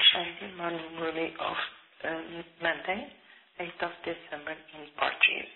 Shanti Morning of Monday, 8th of December in Portuguese.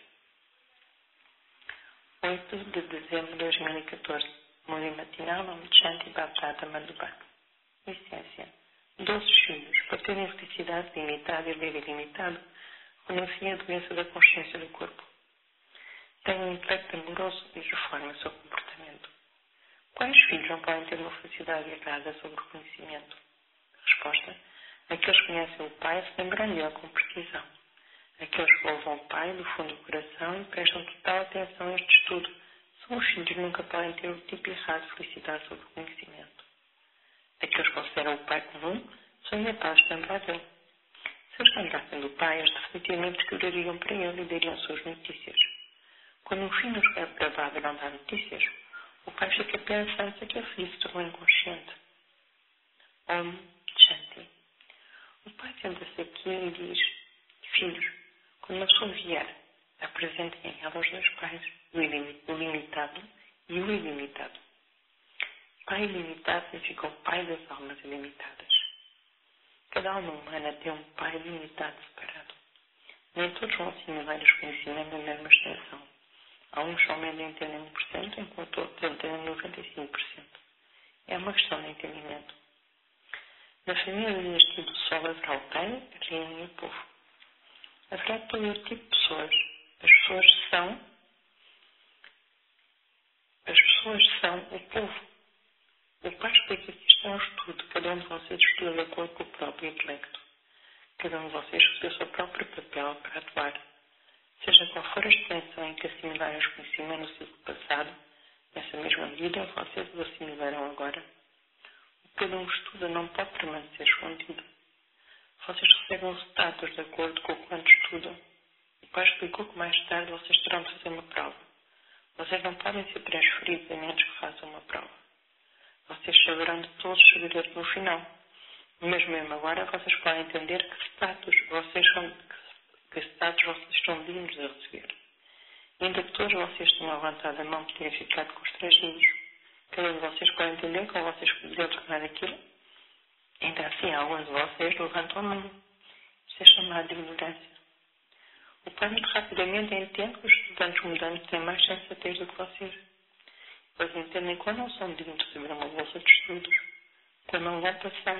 8 de dezembro de 2014. Música matinal, nome de Shanti Bhattacharya Madhubha. Essência. 12 filhos, para terem felicidade limitada e ler ilimitado, renunciem à doença da consciência do corpo. Tenham um intelecto amoroso e reformem o seu comportamento. Quais filhos não podem ter uma felicidade errada sobre o conhecimento? Resposta. Aqueles que conhecem o Pai se lembram dele com precisão. Aqueles que louvam o Pai do fundo do coração e prestam total atenção a este estudo são os filhos que nunca podem ter o tipo errado de felicidade sobre o conhecimento. Aqueles que consideram o Pai comum são incapazes de lembrar dele. Se eles lembrassem do Pai, eles definitivamente escreveriam para ele e dariam suas notícias. Quando um filho nos é gravado e não dá notícias, o Pai fica pensando se aquele filho se tornou inconsciente. Om Shanti. O Pai senta-se aqui e diz: filhos, quando uma pessoa vier, apresentem ela os dois pais, o limitado e o ilimitado. Pai ilimitado significa o Pai das almas ilimitadas. Cada alma humana tem um Pai limitado separado. Nem todos vão assimilar os conhecimentos da mesma extensão. Há uns que somente entendem 1%, enquanto outros entendem 95%. É uma questão de entendimento. Na família deste do Sol haverá o Pai, a Rainha e o povo. Haverá todo o tipo de pessoas. As pessoas são o povo. O Pai explica que isto é um estudo. Cada um de vocês estuda de acordo com o próprio intelecto. Cada um de vocês estuda o seu próprio papel para atuar. Seja qual for a extensão em que assimilarem os conhecimentos do ciclo passado, nessa mesma medida vocês os assimilarão agora. O que cada um estuda não pode permanecer escondido. Vocês recebem os resultados de acordo com o quanto estudam. O Pai explicou que mais tarde vocês terão de fazer uma prova. Vocês não podem ser transferidos a menos que façam uma prova. Vocês saberão de todos os segredos no final. Mas mesmo agora vocês podem entender que status vocês estão dignos de receber. Ainda que todos vocês tenham levantado a mão por terem ficado constrangidos, cada um de vocês pode entender como vocês poderiam tornar aquilo. Ainda assim, alguns de vocês levantam a mão. Isto é chamado de ignorância. O Pai muito rapidamente entende que os estudantes mudantes têm mais sensatez do que vocês. Eles entendem quando não são dignos de receber uma bolsa de estudos, quando não vão passar.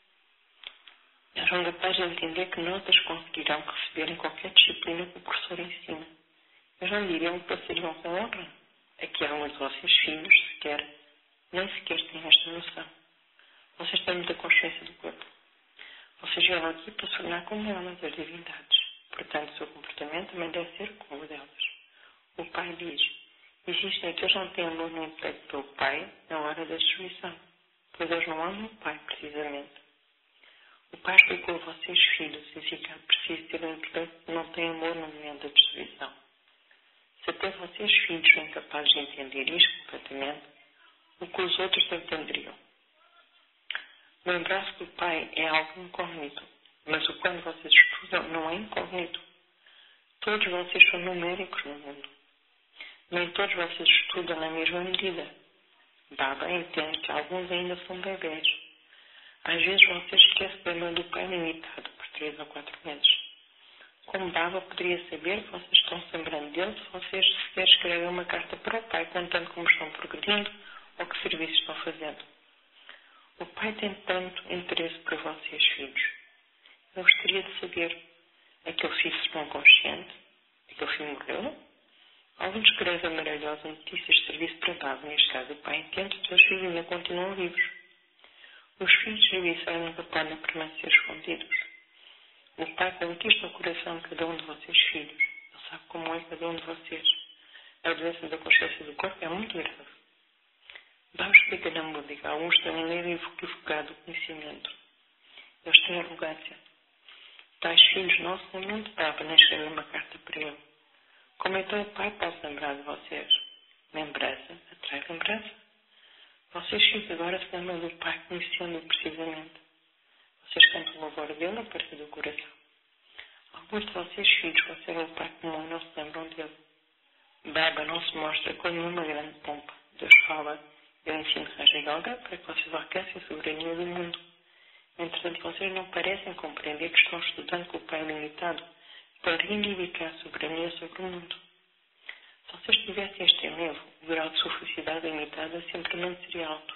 Eles são capazes de entender que notas conseguirão receber em qualquer disciplina que o professor ensina. Eles não diriam que passariam com honra. Aqui há alguns de vocês filhos nem sequer têm esta noção. Vocês têm muita consciência do corpo. Vocês vieram aqui para se tornar como elas, as divindades. Portanto, o seu comportamento também deve ser como o delas. O Pai diz: existem aqueles que não têm amor no intelecto pelo Pai na hora da destruição, pois eles não amam o Pai, precisamente. O Pai explicou a vocês, filhos, e fica preciso ter um intelecto que não tem amor no momento da destruição. Se até vocês, filhos, são incapazes de entender isto completamente, o que os outros entenderiam? Lembrar-se do Pai é algo incógnito, mas o quando vocês estudam não é incógnito. Todos vocês são numéricos no mundo. Nem todos vocês estudam na mesma medida. Baba entende que alguns ainda são bebês. Às vezes vocês esquecem da mãe do Pai limitado por 3 ou 4 meses. Como Baba poderia saber que vocês estão se lembrando dele se vocês sequer escrevem uma carta para o Pai contando como estão progredindo ou que serviços estão fazendo? O Pai tem tanto interesse por vocês, filhos. Eu gostaria de saber: aquele filho se tornou consciente? Aquele filho morreu? Alguns escrevem maravilhosas notícias de serviço para Baba. Neste caso, o Pai entende que os filhos ainda continuam vivos. Os filhos de serviço nunca podem permanecer escondidos. O Pai conquista o coração de cada um de vocês, filhos. Ele sabe como é cada um de vocês. A doença da consciência do corpo é muito grave. Baba explica na música: alguns têm um medo equivocado do conhecimento. Eles têm arrogância. Tais filhos não se lembram de Baba nem escrevem uma carta para ele. Como então o Pai pode lembrar de vocês? Lembrança atrai lembrança. Vocês filhos agora se lembram do Pai conhecendo-o precisamente. Vocês cantam o louvor dele a partir do coração. Alguns de vocês filhos conseguem o Pai comum e não se lembram dele. Baba não se mostra como uma grande pompa. Deus fala: eu ensino Raja Yoga para que vocês alcancem a soberania do mundo. Entretanto, vocês não parecem compreender que estão estudando com o Pai limitado para reivindicar a soberania sobre o mundo. Se vocês tivessem este enlevo, o grau de sua felicidade limitada simplesmente seria alto.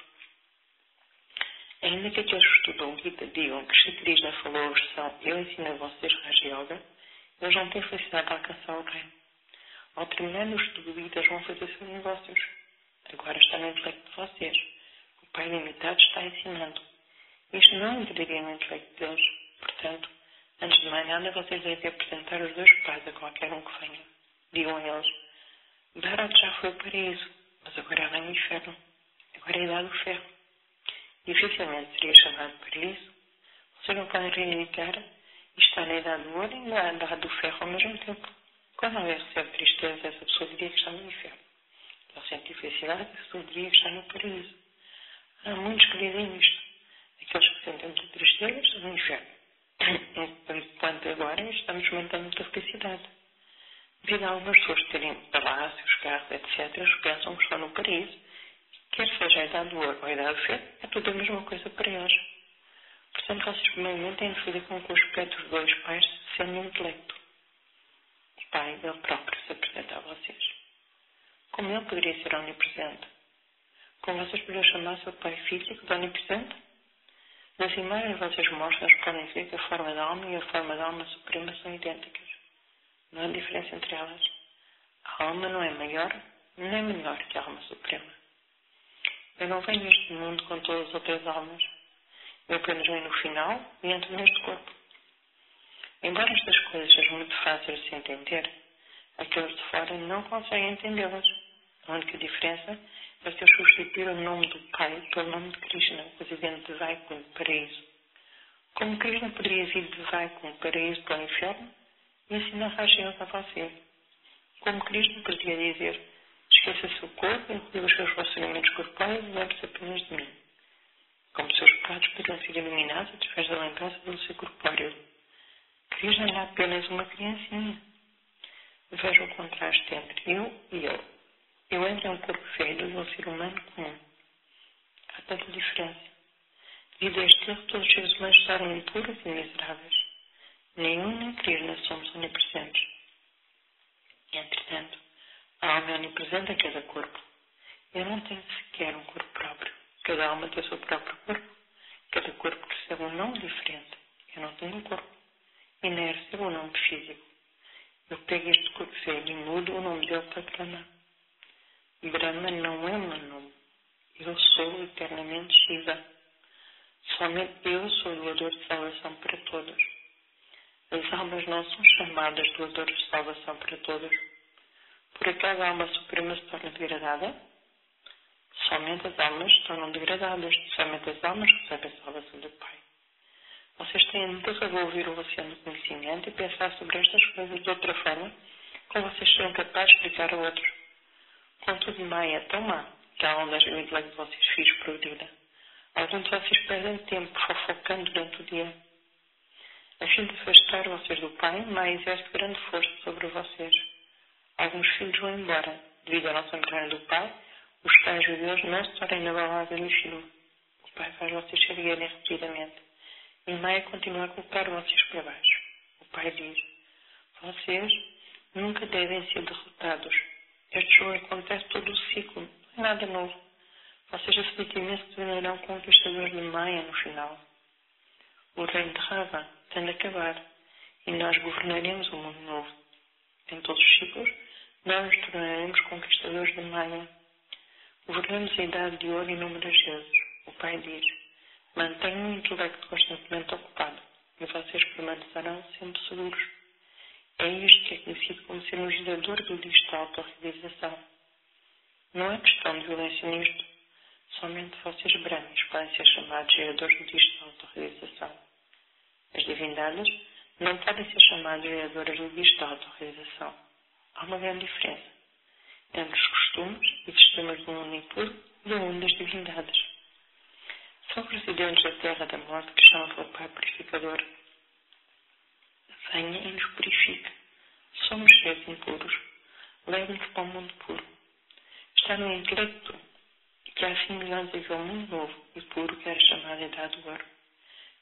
Ainda que aqueles que estudam o Gita digam que Shri Krishna falou a versão "Eu ensino a vocês Raja Yoga", eles não têm felicidade de alcançar o reino. Ao terminar o estudo do Gita, vão fazer seus negócios. Agora está no intelecto de vocês. O Pai limitado está ensinando. Isto não entraria no intelecto deles. Portanto, antes de mais nada, vocês devem apresentar os dois pais a qualquer um que venha. Digam a eles: Bharat já foi o paraíso, mas agora vem o inferno. Agora é a idade do ferro. Dificilmente seria chamado paraíso. Vocês não podem reivindicar e estar na idade do ouro e na idade do ferro ao mesmo tempo. Quando alguém recebe tristeza, essa pessoa diria que está no inferno. Ao sentir felicidade, essa pessoa diria que está no paraíso. Há muitos que dizem isto. Aqueles que sentem muita tristeza estão no inferno. Enquanto agora estamos experimentando muita felicidade. Devido a algumas pessoas terem palácios, carros, etc., eles pensam que estão no paraíso. Quer seja a idade do ouro ou a idade do ferro, é tudo a mesma coisa para eles. Portanto, vocês primeiramente têm de fazer com que o aspecto dos dois pais se sendo um intelecto. O pai, ele próprio, se apresenta a vocês. Como ele poderia ser onipresente? Como vocês poderiam chamar seu pai físico de onipresente? Nas imagens vocês mostram, eles podem ver que a forma da alma e a forma da alma suprema são idênticas. Não há diferença entre elas. A alma não é maior nem menor que a alma suprema. Eu não venho neste mundo com todas as outras almas. Eu apenas venho no final e entro neste corpo. Embora estas coisas sejam muito fáceis de se entender, aqueles de fora não conseguem entendê-las. A única diferença é que eles substituíram o nome do Pai pelo nome de Krishna, residente de Vaikunth, paraíso. Como Krishna poderia vir de Vaikunth, paraíso, para o inferno e ensinar Raja Yoga a você? Como Krishna poderia dizer: esqueça seu corpo, inclua os seus relacionamentos corpóreos e lembre-se apenas de mim. Como seus pecados poderiam ser eliminados através da lembrança do seu corpóreo. Krishna é apenas uma criancinha. Veja o contraste entre eu e eu. Eu entro em um corpo velho e um ser humano comum. Há tanta diferença. Devido a este erro, todos os seres humanos estavam impuros e miseráveis. Nenhum nem Krishna somos onipresentes. Entretanto, a alma é onipresente a cada corpo. Eu não tenho sequer um corpo próprio. Cada alma tem o seu próprio corpo. Cada corpo recebe um nome diferente. Eu não tenho um corpo. E nem recebo um nome físico. Eu pego este corpo velho e mudo o nome dele para Brahma. Brahma não é o meu nome. Eu sou eternamente Shiva. Somente eu sou o doador de salvação para todos. As almas não são chamadas doadores de salvação para todos. Por acaso a alma suprema se torna degradada? Somente as almas se tornam degradadas. Somente as almas recebem a salvação do Pai. Vocês têm de revolver o oceano do conhecimento e pensar sobre estas coisas de outra forma, como vocês serão capazes de explicar a outros. Contudo, Maya é tão má que a onda do intelecto de vocês filhos progrida. Alguns de vocês perdem tempo fofocando durante o dia. A fim de afastar vocês do Pai, Maya exerce grande força sobre vocês. Alguns filhos vão embora. Devido à nossa entrada do Pai, os pais judeus não se tornam inabaláveis no filho. O Pai faz vocês se erguerem repetidamente. E Maya continua a colocar vocês para baixo. O Pai diz: vocês nunca devem ser derrotados. Este jogo acontece todo o ciclo. Não é nada novo. Vocês definitivamente se tornarão conquistadores de Maya no final. O reino de Rava tem de acabar. E nós governaremos o mundo novo. Em todos os ciclos, nós nos tornaremos conquistadores de Maya. Governamos a idade de ouro inúmeras vezes. O Pai diz: mantenham o intelecto constantemente ocupado e vocês permanecerão sempre seguros. É isto que é conhecido como ser um gerador do disco de autorrealização. Não é questão de violência nisto. Somente vocês brahmanes podem ser chamados geradores do disco de autorrealização. As divindades não podem ser chamadas geradoras do disco de autorrealização. Há uma grande diferença entre os costumes e sistemas do mundo impuro e do mundo das divindades. São os residentes da terra da morte que chamam pelo Pai Purificador. Venha e nos purifique. Somos seres impuros. Leve-nos para o mundo puro. Está no intelecto que há 5 mil anos havia um mundo novo e puro que era chamado a Idade do Ouro.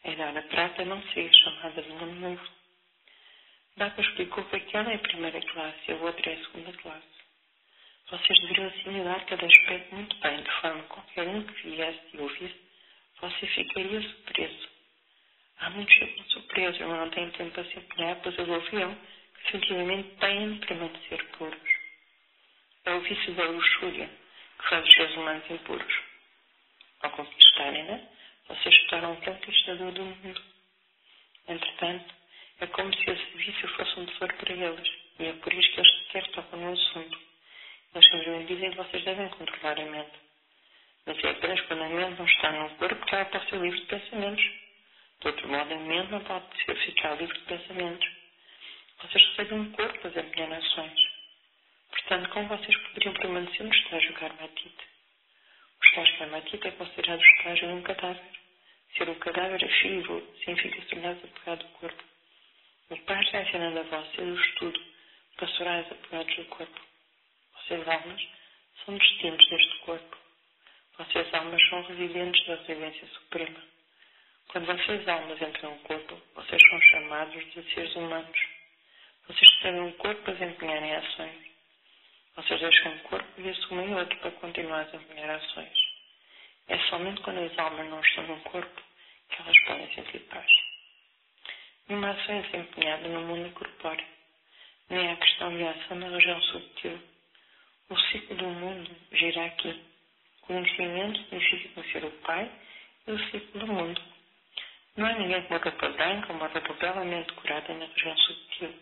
A idade prata não seria chamada de nome novo. Baba explicou que aquela é a primeira classe e a outra é a segunda classe. Vocês deveriam assimilar cada aspecto muito bem, de forma que qualquer um que viesse e ouvisse, você ficaria surpreso. Há muitos que ficam surpresos, mas não têm tempo para se empenhar, pois eles ouviram que definitivamente têm de permanecer puros. É o vício da luxúria que faz os seres humanos impuros. Ao conquistarem-na, vocês se tornam um conquistador do mundo. Entretanto, é como se esse vício fosse um tesouro para eles, e é por isso que eles sequer tocam no assunto. Eles simplesmente dizem que vocês devem controlar a mente. Mas é apenas quando a mente não está no corpo que ela pode ser livre de pensamentos. De outro modo, a mente não pode ficar livre de pensamentos. Vocês recebem um corpo para desempenhar ações. Portanto, como vocês poderiam permanecer no estágio karmatite? O estágio karmatite é considerado o estágio de um cadáver. Ser um cadáver é frívolo, significa tornar-se apegado ao corpo. O Pai está ensinando a vocês o estudo para se tornarem apegados ao corpo. Vocês, almas, são destinos deste corpo. Vocês, almas, são residentes da residência suprema. Quando vocês, almas, entram no corpo, vocês são chamados de seres humanos. Vocês recebem um corpo para desempenharem ações. Vocês deixam um corpo e assumem outro para continuar a desempenhar ações. É somente quando as almas não estão no corpo que elas podem sentir paz. Nenhuma ação é desempenhada no mundo corpóreo, nem há questão de ação na região subtil. O ciclo do mundo gira aqui. Conhecimento significa conhecer o Pai e o ciclo do mundo. Não há ninguém com uma roupa branca ou uma roupa belamente decorada na região subtil.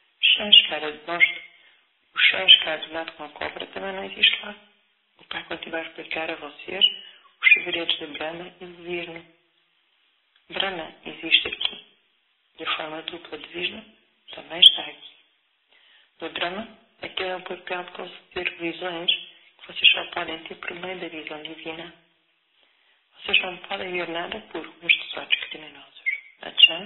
O Shanskar do lado com a cobra também não existe lá. O Pai continua a explicar a vocês os segredos de Brahma e de Vishnu. Brahma existe aqui. E a forma dupla de Vishnu também está aqui. No Brahma, aquele é o papel de conceder visões que vocês só podem ter por meio da visão divina. Vocês não podem ver nada puro nos tesouros criminosos. Achan?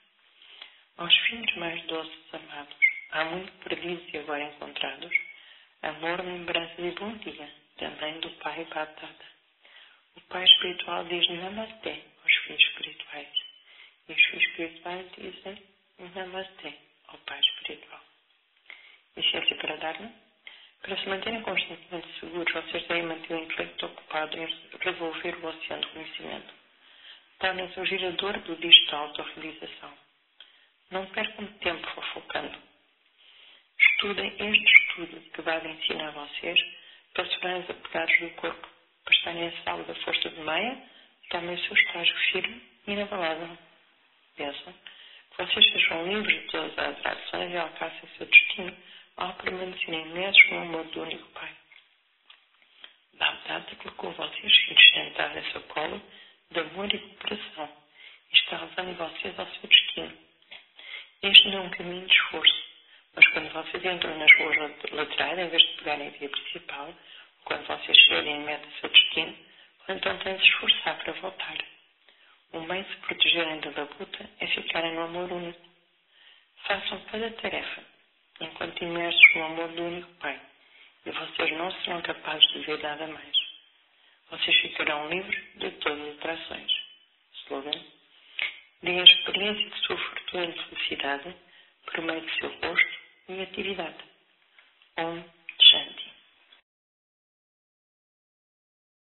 Aos filhos mais doces amados, há muito perdidos e agora encontrados, amor, lembrança e bom dia, também do Pai Baptata. O Pai espiritual diz Namasté aos filhos espirituais, e os filhos espirituais dizem Namasté ao Pai espiritual. Licença para Dharma? Para se manterem constantemente seguros, vocês devem manter o intelecto ocupado em revolver o oceano de conhecimento. Tornem-se um girador do disco da autorrealização. Não percam tempo fofocando. Estudem este estudo que Baba ensina a vocês para se tornarem apegados do corpo, para estarem a salvo da força de Maya, tomem o seu estágio firme e inabalável. Pensam que vocês sejam livres de todas as atrações e alcancem o seu destino ao permanecerem imersos no amor do único Pai. Baptata colocou vocês, filhos, sentados em seu colo de amor e cooperação e está levando vocês ao seu destino. Este não é um caminho de esforço, mas quando vocês entram nas ruas laterais, em vez de pegarem a via principal, ou quando vocês chegarem em meta ao seu destino, então têm de se esforçar para voltar. O meio de se protegerem da labuta é ficarem no amor único. Façam cada tarefa, enquanto imersos no amor do único Pai, e vocês não serão capazes de ver nada mais. Vocês ficarão livres de todas as atrações. Slogan: deem a experiência de sua fortuna de felicidade por meio do seu rosto e atividade. Om Shanti.